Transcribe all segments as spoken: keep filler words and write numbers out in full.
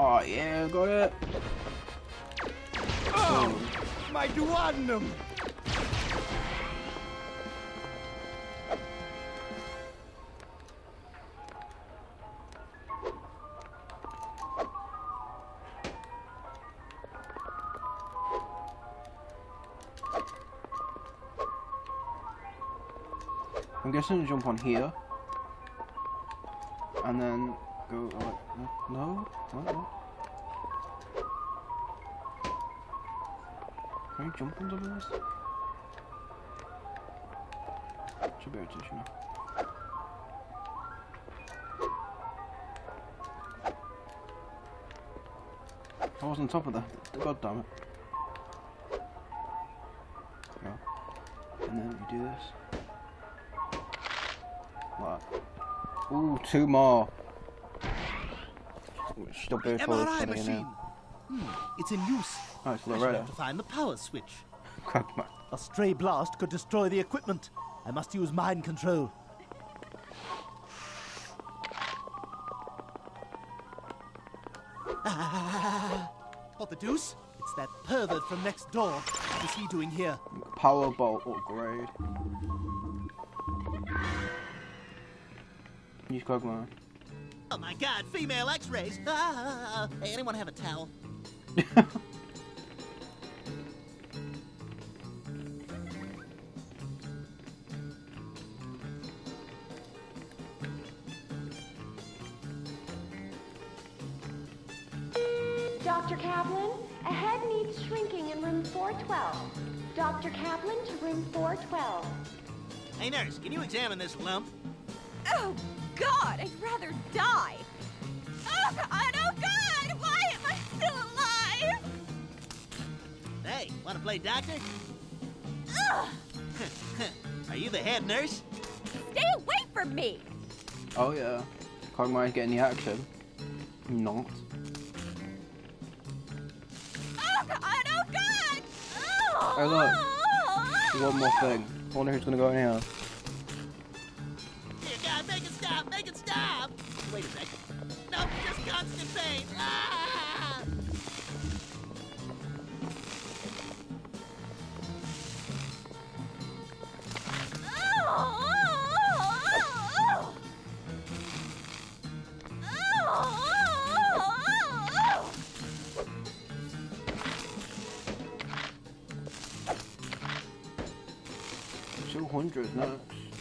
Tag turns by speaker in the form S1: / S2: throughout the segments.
S1: Oh yeah, got it.
S2: Oh, my duodenum.
S1: I'm guessing to jump on here. And then go like, no? What? What? Can you jump on top of this? Should be able to, shouldn't I? I was on top of that. God damn it. Go. And then you do this. Like that. Ooh, two more. Stop it
S2: M R I machine. Hmm, it's in use.
S1: Oh, it's
S2: I should
S1: Loretta.
S2: have to find the power switch.
S1: Quackman.
S2: A stray blast could destroy the equipment. I must use mind control. Ah, what the deuce? It's that pervert from next door. What is he doing here?
S1: Power bolt upgrade. Use Quackman.
S2: Oh my god, female x-rays! Ah, hey, anyone have a towel?
S3: Doctor Kaplan, a head needs shrinking in room four twelve. Doctor Kaplan to room four twelve.
S2: Hey nurse, can you examine this lump?
S4: Oh, God, I'd rather die. Oh, God, oh, God, why am I still alive?
S2: Hey, wanna play doctor?
S4: Ugh,
S2: Are you the head nurse?
S4: stay away from me.
S1: Oh yeah. Quagmire's getting the action. Not.
S4: Oh, God, oh, God. Oh,
S1: Hey look. One more thing. I wonder who's gonna go in here.
S2: Dear God, make it stop, make it stop! Wait a sec. No, just constant pain. Ah!
S1: Two hundred next.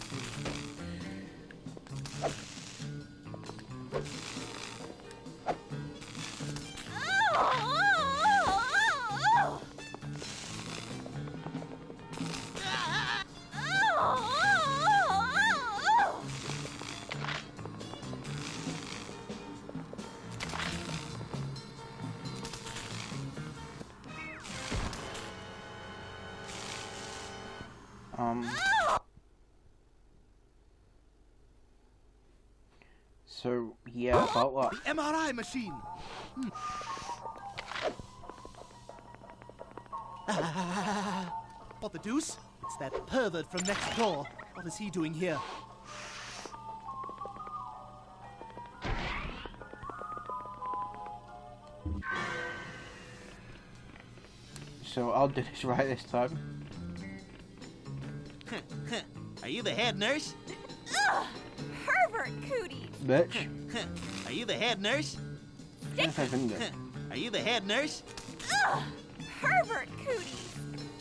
S1: Um. So yeah, about what?
S2: The M R I machine. Hmm. Ah, what the deuce? It's that pervert from next door. What is he doing here?
S1: So I'll do this right this time.
S2: Are you the head nurse?
S4: Ugh, pervert cooties.
S1: Bitch.
S2: Are you the head nurse?
S1: Yes, I think that.
S2: Are you the head nurse?
S4: Ugh, pervert cooties.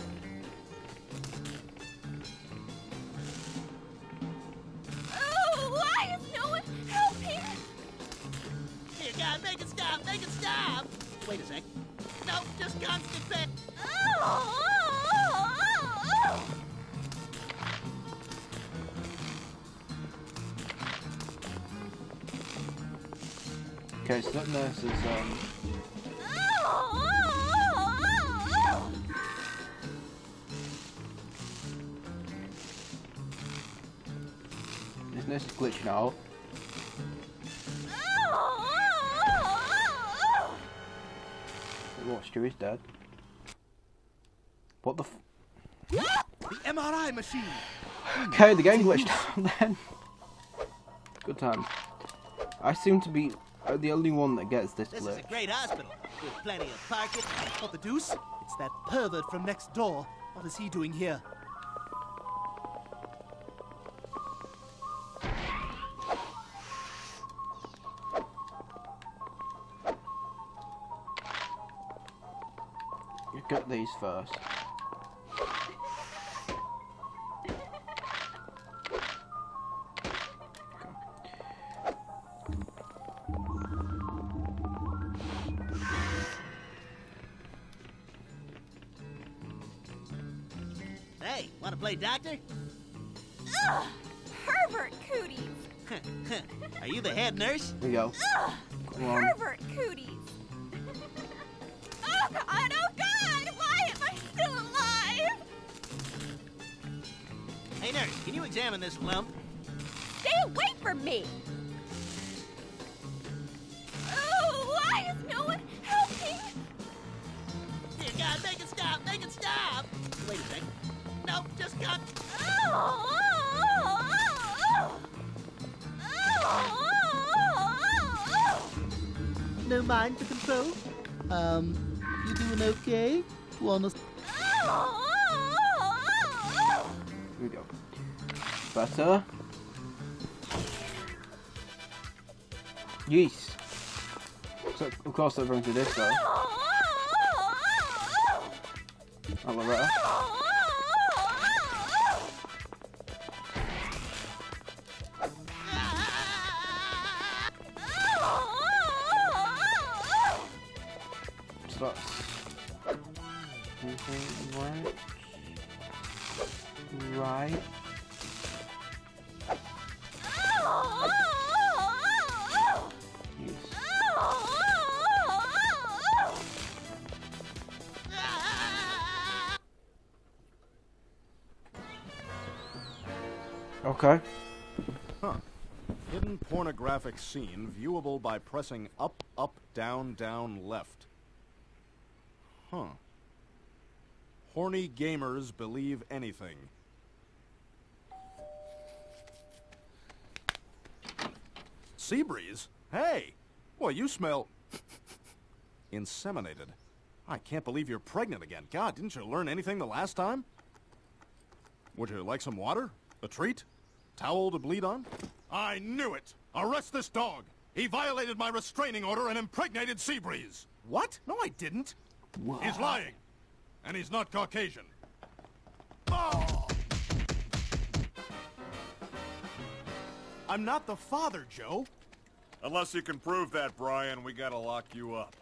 S4: Oh, why is no one helping?
S2: Dear God, make it stop, make it stop! Wait a sec. No, just constant pain.
S4: Oh, oh, oh, oh.
S1: Okay, so that nurse is um.
S4: Oh, oh, oh, oh.
S1: This nurse is glitching out.
S4: Oh, oh, oh.
S1: What? Stewie's dead. What the? F
S2: The M R I machine.
S1: Okay, the game glitched out then. Good time. I seem to be I'm the only one that gets this
S2: This
S1: glitch.
S2: is a great hospital with plenty of parking. What the deuce? It's that pervert from next door. What is he doing here?
S1: You get these first.
S2: Hey, wanna play doctor?
S4: Ugh! Pervert cooties!
S2: Are you the head nurse?
S1: Here we go.
S4: Ugh!
S1: Come on.
S4: Pervert cooties! Oh God! Oh God! Why am I still alive?
S2: Hey nurse, can you examine this lump?
S4: Stay away from me! Oh, why is no one helping?
S2: Dear God, make it stop! Make it stop! Wait a sec. No, just cut.
S4: Oh, oh, oh, oh, oh, oh.
S2: No mind to control. Um, you doing okay? Wanna?
S4: Oh,
S1: Here we go. Better. Yeast. So, of course, that brings me this though. Aloe vera. So that's anything right. Right. Yes. Okay.
S5: Huh. Hidden pornographic scene viewable by pressing up, up, down, down, left. Huh. Horny gamers believe anything. Seabreeze? Hey! Well, you smell... inseminated. I can't believe you're pregnant again. God, didn't you learn anything the last time? Would you like some water? A treat? Towel to bleed on? I knew it! Arrest this dog! He violated my restraining order and impregnated Seabreeze! What? No, I didn't.
S1: What?
S5: He's lying. And he's not Caucasian. Oh! I'm not the father, Joe.
S6: Unless you can prove that, Brian, we gotta lock you up.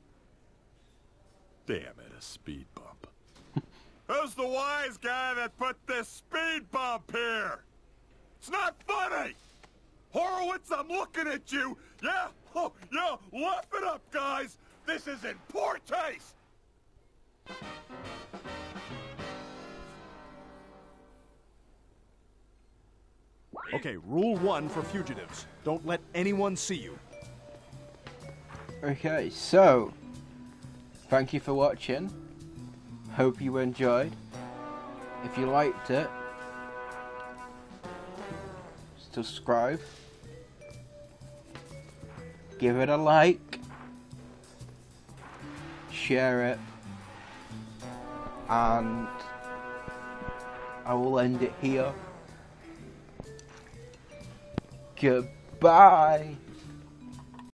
S6: Damn it, a speed bump. Who's the wise guy that put this speed bump here? It's not funny! Horowitz, I'm looking at you! Yeah? Oh, yeah, laugh it up, guys! This is in poor taste!
S5: Okay, rule one for fugitives. Don't let anyone see you.
S1: Okay, so thank you for watching. Hope you enjoyed. If you liked it, subscribe, give it a like, share it, and I will end it here. Goodbye.